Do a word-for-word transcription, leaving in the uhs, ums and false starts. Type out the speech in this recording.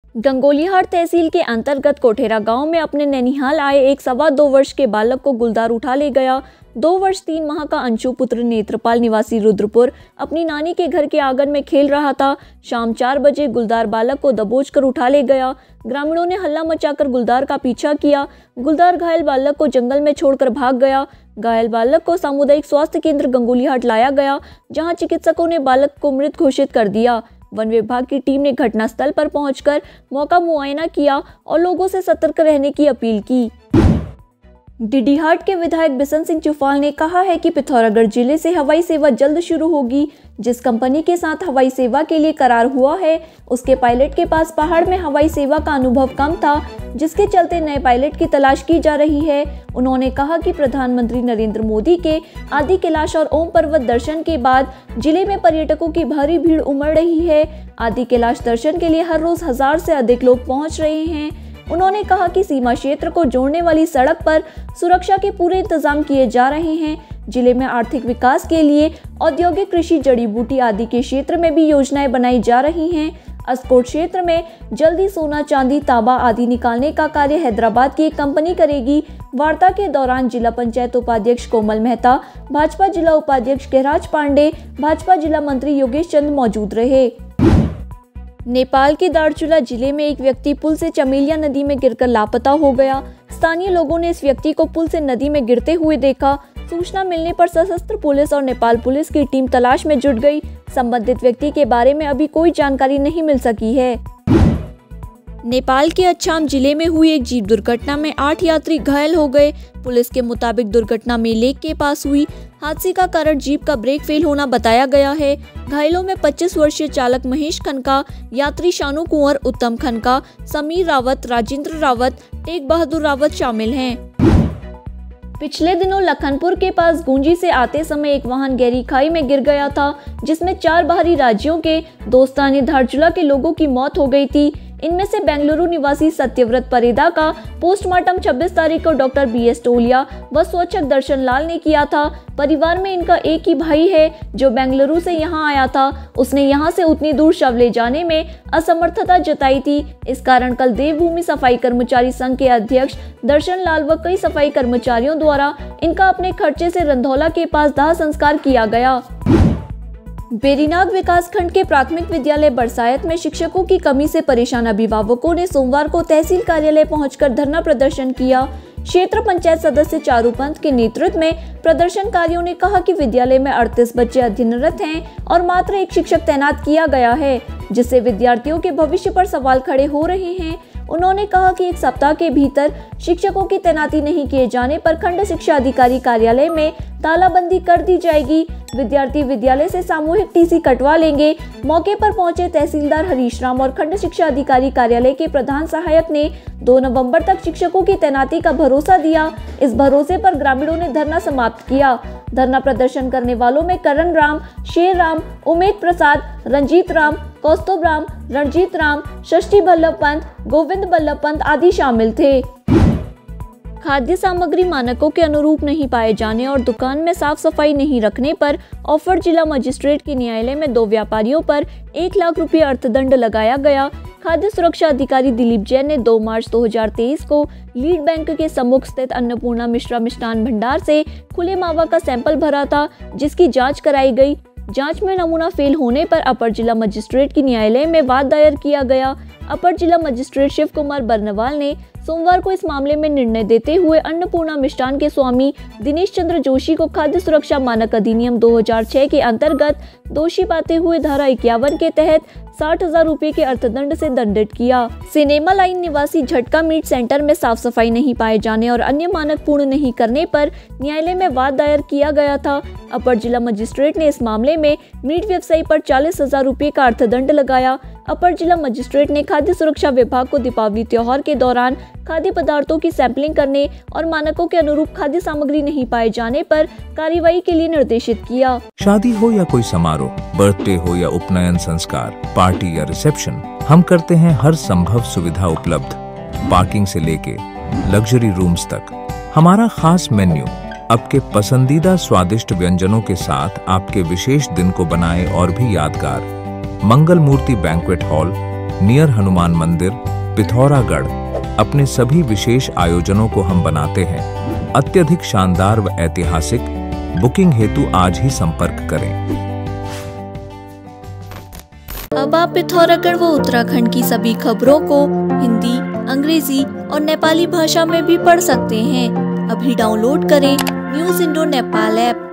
गंगोलीहाट तहसील के अंतर्गत कोठेरा गांव में अपने नैनीहाल आए एक सवा दो वर्ष के बालक को गुलदार उठा ले गया। दो वर्ष तीन माह का अंशु पुत्र नेत्रपाल निवासी रुद्रपुर अपनी नानी के घर के आंगन में खेल रहा था। शाम चार बजे गुलदार बालक को दबोच कर उठा ले गया। ग्रामीणों ने हल्ला मचाकर गुलदार का पीछा किया। गुलदार घायल बालक को जंगल में छोड़कर भाग गया। घायल बालक को सामुदायिक स्वास्थ्य केंद्र गंगोलीहाट लाया गया, जहां चिकित्सकों ने बालक को मृत घोषित कर दिया। वन विभाग की टीम ने घटनास्थल पर पहुंचकर मौका मुआयना किया और लोगों से सतर्क रहने की अपील की। डीडीहाट के विधायक बिशन सिंह चुफाल ने कहा है कि पिथौरागढ़ जिले से हवाई सेवा जल्द शुरू होगी। जिस कंपनी के साथ हवाई सेवा के लिए करार हुआ है, उसके पायलट के पास पहाड़ में हवाई सेवा का अनुभव कम था, जिसके चलते नए पायलट की तलाश की जा रही है। उन्होंने कहा कि प्रधानमंत्री नरेंद्र मोदी के आदि कैलाश और ओम पर्वत दर्शन के बाद जिले में पर्यटकों की भारी भीड़ उमड़ रही है। आदि कैलाश दर्शन के लिए हर रोज हजार से अधिक लोग पहुंच रहे हैं। उन्होंने कहा कि सीमा क्षेत्र को जोड़ने वाली सड़क पर सुरक्षा के पूरे इंतजाम किए जा रहे हैं। जिले में आर्थिक विकास के लिए औद्योगिक, कृषि, जड़ी बूटी आदि के क्षेत्र में भी योजनाएं बनाई जा रही हैं। अस्कोट क्षेत्र में जल्दी सोना, चांदी, तांबा आदि निकालने का कार्य हैदराबाद की एक कंपनी करेगी। वार्ता के दौरान जिला पंचायत उपाध्यक्ष कोमल मेहता, भाजपा जिला उपाध्यक्ष गहराज पांडे, भाजपा जिला मंत्री योगेश चंद मौजूद रहे। नेपाल के दार्चुला जिले में एक व्यक्ति पुल से चमेलिया नदी में गिरकर लापता हो गया। स्थानीय लोगों ने इस व्यक्ति को पुल से नदी में गिरते हुए देखा। सूचना मिलने पर सशस्त्र पुलिस और नेपाल पुलिस की टीम तलाश में जुट गई। संबंधित व्यक्ति के बारे में अभी कोई जानकारी नहीं मिल सकी है। नेपाल के अछाम जिले में हुई एक जीप दुर्घटना में आठ यात्री घायल हो गए। पुलिस के मुताबिक दुर्घटना में लेक के पास हुई। हादसे का कारण जीप का ब्रेक फेल होना बताया गया है। घायलों में पच्चीस वर्षीय चालक महेश खनका, यात्री शानू कुंवर, उत्तम खनका, समीर रावत, राजेंद्र रावत, टेक बहादुर रावत शामिल हैं। पिछले दिनों लखनपुर के पास गुंजी से आते समय एक वाहन गहरी खाई में गिर गया था, जिसमें चार बाहरी राज्यों के दो स्थानीय धारचूला के लोगों की मौत हो गई थी। इनमें से बेंगलुरु निवासी सत्यव्रत परेदा का पोस्टमार्टम छब्बीस तारीख को डॉक्टर बी एस टोलिया व स्वच्छक दर्शन लाल ने किया था। परिवार में इनका एक ही भाई है जो बेंगलुरु से यहां आया था। उसने यहां से उतनी दूर शव ले जाने में असमर्थता जताई थी। इस कारण कल देवभूमि सफाई कर्मचारी संघ के अध्यक्ष दर्शन लाल व कई सफाई कर्मचारियों द्वारा इनका अपने खर्चे से रंधौला के पास दाह संस्कार किया गया। बेरीनाग विकासखंड के प्राथमिक विद्यालय बरसायत में शिक्षकों की कमी से परेशान अभिभावकों ने सोमवार को तहसील कार्यालय पहुंचकर धरना प्रदर्शन किया। क्षेत्र पंचायत सदस्य चारू पंत के नेतृत्व में प्रदर्शनकारियों ने कहा कि विद्यालय में अड़तीस बच्चे अध्ययनरत हैं और मात्र एक शिक्षक तैनात किया गया है, जिससे विद्यार्थियों के भविष्य पर सवाल खड़े हो रहे हैं। उन्होंने कहा कि एक सप्ताह के भीतर शिक्षकों की तैनाती नहीं किए जाने पर खंड शिक्षा अधिकारी कार्यालय में तालाबंदी कर दी जाएगी। विद्यार्थी विद्यालय से सामूहिक टीसी कटवा लेंगे। मौके पर पहुंचे तहसीलदार हरीश राम और खंड शिक्षा अधिकारी कार्यालय के प्रधान सहायक ने दो नवंबर तक शिक्षकों की तैनाती का भरोसा दिया। इस भरोसे पर ग्रामीणों ने धरना समाप्त किया। धरना प्रदर्शन करने वालों में करण राम, शेर राम, उमेद प्रसाद, रंजीत राम, कौस्तुभ राम, रणजीत राम, षष्ठी बल्लभ पंत, गोविंद बल्लभ पंत आदि शामिल थे। खाद्य सामग्री मानकों के अनुरूप नहीं पाए जाने और दुकान में साफ सफाई नहीं रखने पर ऑफर जिला मजिस्ट्रेट के न्यायालय में दो व्यापारियों पर एक लाख रुपये अर्थदंड लगाया गया। खाद्य सुरक्षा अधिकारी दिलीप जैन ने दो मार्च दो हज़ार तेईस को लीड बैंक के सम्मुख स्थित अन्नपूर्णा मिश्रा मिष्ठान भंडार से खुले मावा का सैंपल भरा था, जिसकी जांच कराई गई। जांच में नमूना फेल होने पर अपर जिला मजिस्ट्रेट की न्यायालय में वाद दायर किया गया। अपर जिला मजिस्ट्रेट शिव कुमार बर्नवाल ने सोमवार को इस मामले में निर्णय देते हुए अन्नपूर्णा मिष्ठान के स्वामी दिनेश चंद्र जोशी को खाद्य सुरक्षा मानक अधिनियम दो हज़ार छह के अंतर्गत दोषी पाते हुए धारा इक्यावन के तहत साठ हजार रूपए के अर्थदंड से दंडित किया। सिनेमा लाइन निवासी झटका मीट सेंटर में साफ सफाई नहीं पाए जाने और अन्य मानक पूर्ण नहीं करने पर न्यायालय में वाद दायर किया गया था। अपर जिला मजिस्ट्रेट ने इस मामले में मीट व्यवसायी पर चालीस हजार रूपए का अर्थदंड लगाया। अपर जिला मजिस्ट्रेट ने खाद्य सुरक्षा विभाग को दीपावली त्योहार के दौरान खाद्य पदार्थों की सैंपलिंग करने और मानकों के अनुरूप खाद्य सामग्री नहीं पाए जाने पर कार्रवाई के लिए निर्देशित किया। शादी हो या कोई समारोह, बर्थडे हो या उपनयन संस्कार, पार्टी या रिसेप्शन, हम करते हैं हर संभव सुविधा उपलब्ध। पार्किंग से लेके लग्जरी रूम्स तक हमारा खास मेन्यू आपके पसंदीदा स्वादिष्ट व्यंजनों के साथ आपके विशेष दिन को बनाए और भी यादगार। Mangal Murti banquet hall, near Hanuman Mandir, Pithoragarh अपने सभी विशेष आयोजनों को हम बनाते हैं अत्यधिक शानदार व ऐतिहासिक। बुकिंग हेतु आज ही संपर्क करें। अब आप पिथौरागढ़ व उत्तराखंड की सभी खबरों को हिंदी, अंग्रेजी और नेपाली भाषा में भी पढ़ सकते हैं। अभी डाउनलोड करें न्यूज़ इंडो नेपाल ऐप।